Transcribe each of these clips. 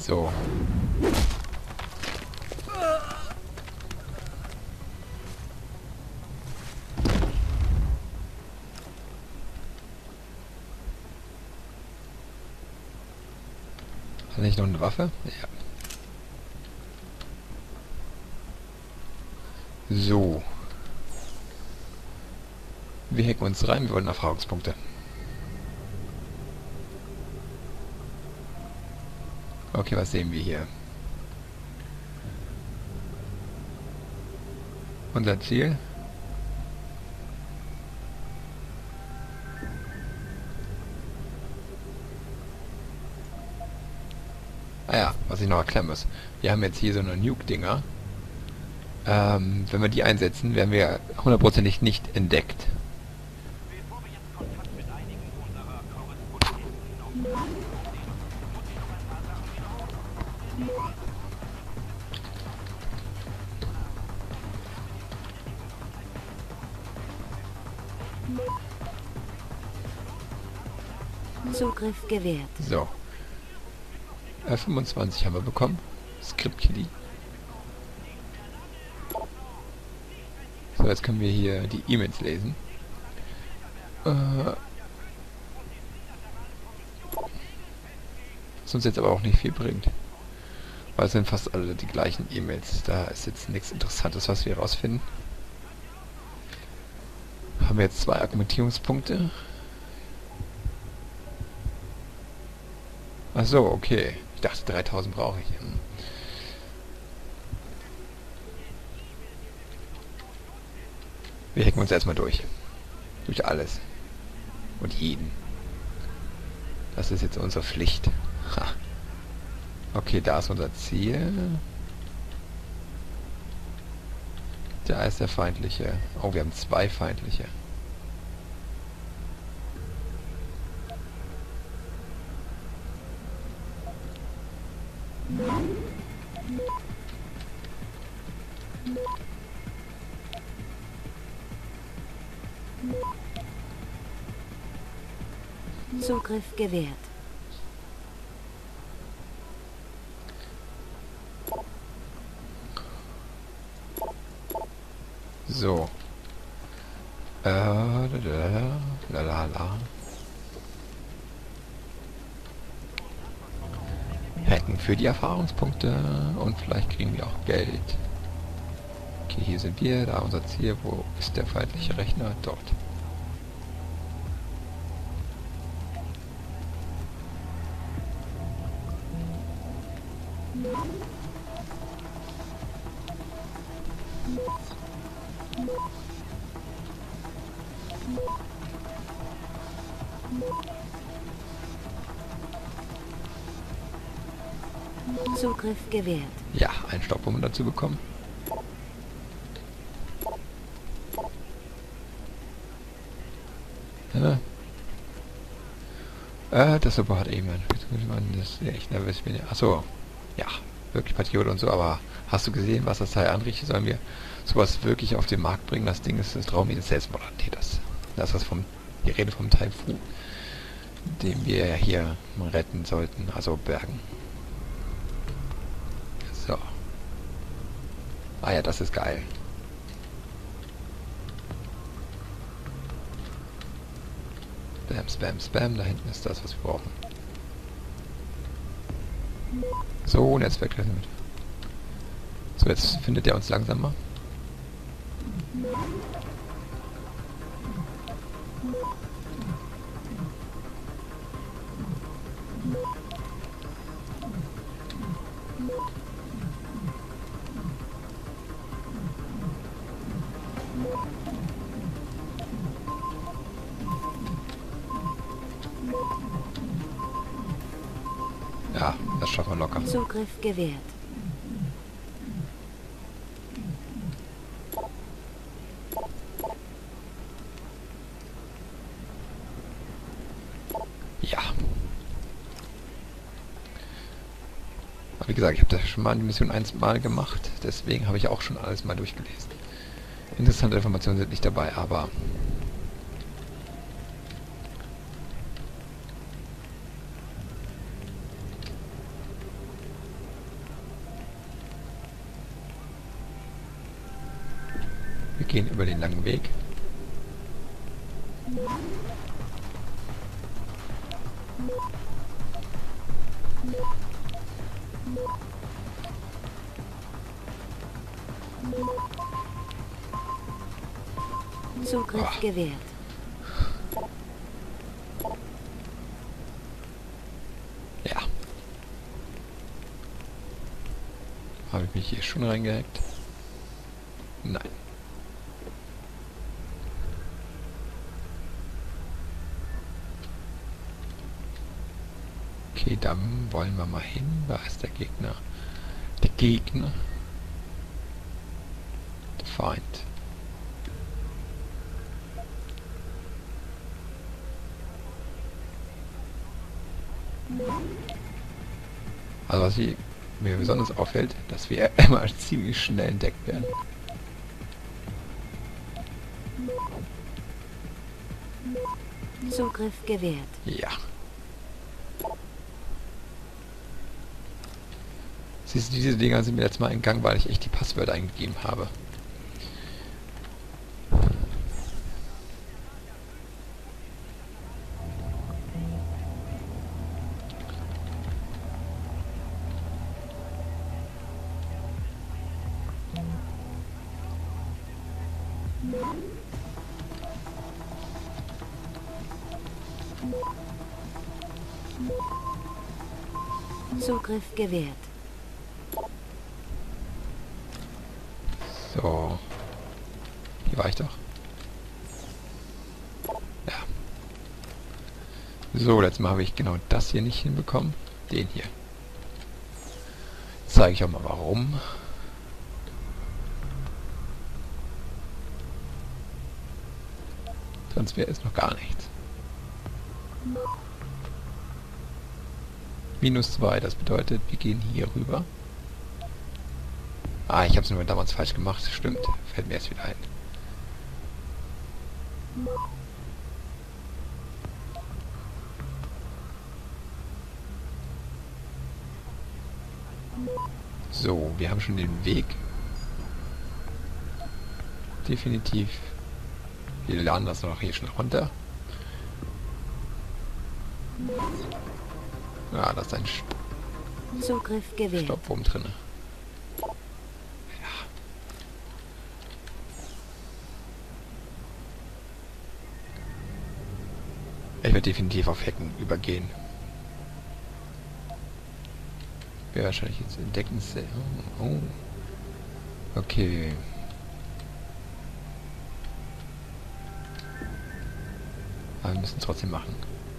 So. Hat er nicht noch eine Waffe? Ja. So. Wir hacken uns rein, wir wollen Erfahrungspunkte. Okay, was sehen wir hier? Unser Ziel. Ah ja, was ich noch erklären muss. Wir haben jetzt hier so eine Nuke-Dinger. Wenn wir die einsetzen, werden wir hundertprozentig nicht entdeckt. Zugriff gewährt. So. 25 haben wir bekommen. Script Kitty. So, jetzt können wir hier die E-Mails lesen. Was uns jetzt aber auch nicht viel bringt. Weil es sind fast alle die gleichen E-Mails. Da ist jetzt nichts Interessantes, was wir herausfinden. Haben wir jetzt 2 Argumentierungspunkte. Ach so, okay. Ich dachte 3000 brauche ich. Wir hacken uns erstmal durch. Durch alles. Und jeden. Das ist jetzt unsere Pflicht. Ha. Okay, da ist unser Ziel. Da ist der feindliche. Oh, wir haben 2 feindliche. Zugriff gewährt. So. Lalala. Hacken für die Erfahrungspunkte und vielleicht kriegen wir auch Geld. Okay, hier sind wir, da unser Ziel. Wo ist der feindliche Rechner? Dort. Zugriff gewährt. Ja, einen Staubbomben dazu bekommen. Das Super hat eben das ist echt nervös. Achso, ja, wirklich Patriot und so, aber hast du gesehen, was das Teil anrichtet? Sollen wir sowas wirklich auf den Markt bringen? Das Ding ist das Traum wie das Selbstmord. Nee, das ist was die Rede vom Taifun, den wir ja hier retten sollten, also bergen. So. Ah ja, das ist geil. Spam, Spam, Spam. Da hinten ist das, was wir brauchen. So, Netzwerk mit. So, jetzt findet er uns langsamer. Ja, das schaffen wir locker. Zugriff gewährt. Ja. Aber wie gesagt, ich habe das schon mal die Mission 1 mal gemacht. Deswegen habe ich auch schon alles mal durchgelesen. Interessante Informationen sind nicht dabei, aber... gehen über den langen Weg. Zugriff gewährt. Ja. Habe ich mich hier schon reingehackt? Nein. Okay, dann wollen wir mal hin. Da ist der Gegner. Der Gegner. Der Feind. Also was mir besonders auffällt, dass wir immer ziemlich schnell entdeckt werden. Zugriff gewährt. Ja. Siehst du, diese Dinger sind mir jetzt mal entgangen, weil ich echt die Passwörter eingegeben habe. Zugriff gewährt. So. Hier war ich doch. Ja. So, letztes Mal habe ich genau das hier nicht hinbekommen. Den hier. Jetzt zeige ich auch mal warum. Sonst wäre es noch gar nichts. -2, das bedeutet, wir gehen hier rüber. Ah, ich habe es nur damals falsch gemacht. Stimmt, fällt mir jetzt wieder ein. So, wir haben schon den Weg. Definitiv. Wir laden das noch hier schnell runter. Ja, da ist ein Zugriff gewährt. Stoppwurm drin. Ich werde definitiv auf Hacken übergehen. Wir wahrscheinlich jetzt entdecken. Oh. Okay. Aber wir müssen es trotzdem machen.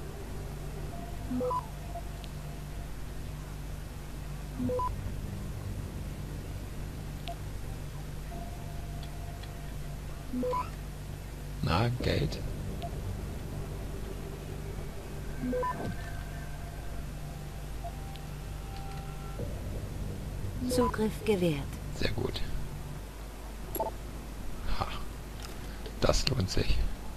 Na, Geld. Zugriff gewährt. Sehr gut. Ha. Das lohnt sich.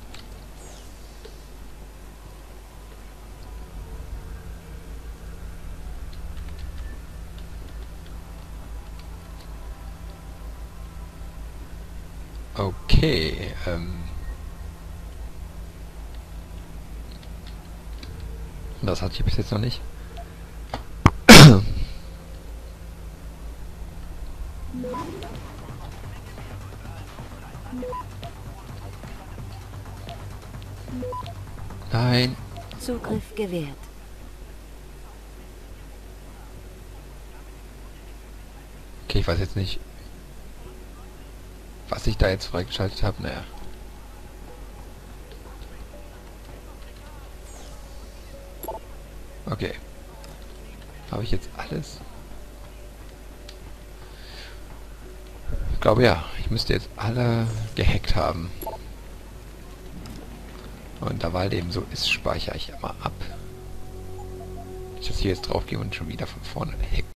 Okay, das hatte ich bis jetzt noch nicht. Nein. Zugriff gewährt. Okay, ich weiß jetzt nicht, was ich da jetzt freigeschaltet habe. Naja. Okay. Habe ich jetzt alles? Ich glaube ja. Ich müsste jetzt alle gehackt haben. Und da weil dem so ist, speichere ich immer ab. Ich das hier jetzt drauf gehe und schon wieder von vorne hacken.